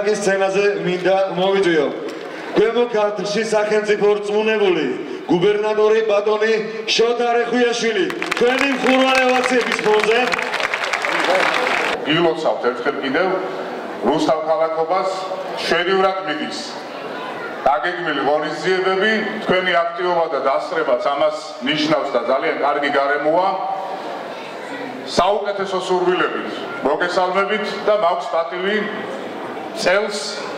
ქალაქის სცენაზე მინდა მოვიძიო. ქვემო ქართლში სახელმწიფო რწმუნებული გუბერნატორი ბატონი შოთა რეხვიაშვილი თქვენი მხურვალე ოვაციების ფონზე გილოცავთ ერთხელ კიდევ რუსთავ ქალაქობას შერიურად მიდის. დაგეგმილი ღონისძიებები, თქვენი აქტივობა და დასწრებაც ამას ნიშნავს და ძალიან კარგი გარემოა. საუკეთესო სურვილებით მოგესალმებით და მაქვს პატივი წელს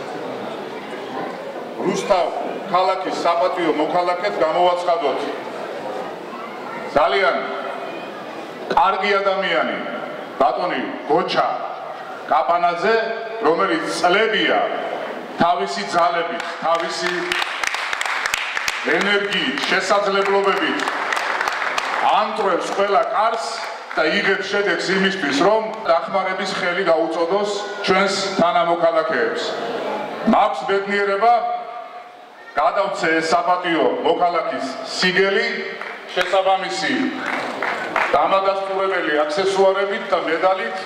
რუსთავ ქალაქის საპატიო მოქალაქედ გამოვაცხადოთ. ძალიან კარგი ადამიანი ბატონი გოჩა კაპანაძე, რომელიც წლებია თავისი ძალებით, თავისი ენერგიით, შესაძლებლობებით ამტვრევს ყველა კარს და იღებს შედეგს იმისთვის, რომ დახმარების ხელი გაუწოდოს ჩვენს თანამოქალაქეებს. მაქვს ბედნიერება გადავცე ეს საპატიო მოქალაქის სიგელი შესაბამისი დამადასტურებელი აქსესუარებით და მედალით.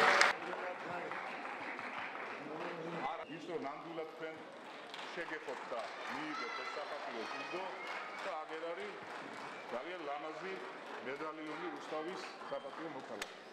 ნამდვილად თქვენ შეგეხოთ და მიიღეთ ეს საპატიო ჯილდო და აგერ არის ძალიან ლამაზი მედალიონი რუსთავის საპატიო მოქალაქე.